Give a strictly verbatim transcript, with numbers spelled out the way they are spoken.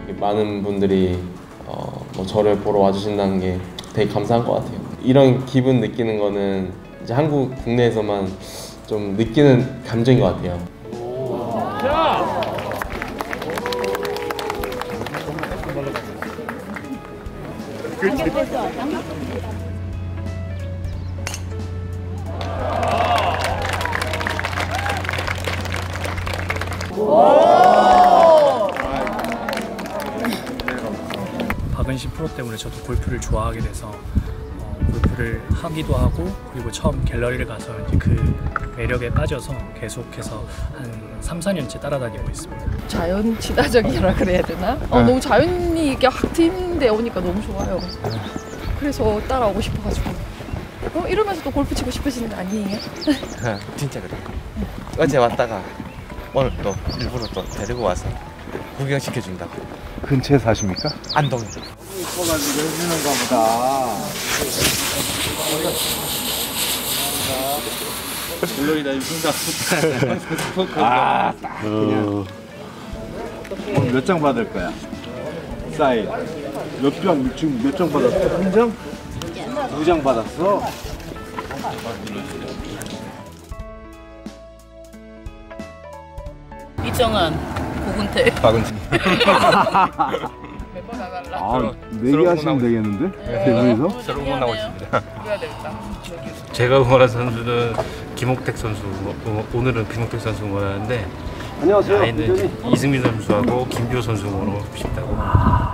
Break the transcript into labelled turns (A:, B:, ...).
A: 많은 분들이 어, 뭐 저를 보러 와주신다는 게 되게 감사한 것 같아요. 이런 기분 느끼는 거는 이제 한국 국내에서만 좀 느끼는 감정인 것 같아요.
B: 박은신 프로 때문에 저도 골프를 좋아하게 돼서 어, 골프를 하기도 하고, 그리고 처음 갤러리를 가서 이제 그 매력에 빠져서 계속해서 한 삼, 사 년째 따라다니고 있습니다.
C: 자연 친화적이라 그래야 되나? 어, 너무 자연이 이게 확 트이는데 오니까 너무 좋아요. 그래서 따라오고 싶어가지고. 어, 이러면서 또 골프 치고 싶어지는 거 아니에요?
D: 진짜 그래. 어제 왔다가 오늘 또 일부러 또 데리고 와서 구경시켜준다고.
E: 근처에 사십니까?
D: 안동.
E: 이뻐가지고 해주는가 보다.
D: 물론이다 임순다.
E: 아, 딱 그냥. 오늘 몇 장 받을 거야? 사인. 몇 장, 지금 몇 장 받았어? 한 장? 두 장 받았어?
C: 이정은, 고근태.
E: 박은진.
C: 멤버 나갈라.
E: 아, 내기하시면 되겠는데? 대구에서?
F: 새로 응원하고 있습니다.
C: 누가 될까?
F: 제가 응원한 선수는 김옥택 선수, 오늘은 김옥택 선수 응원하는데,
E: 안녕하세요.
F: 아이는 이승민 선수하고 김규호 선수 응원하고 싶다고.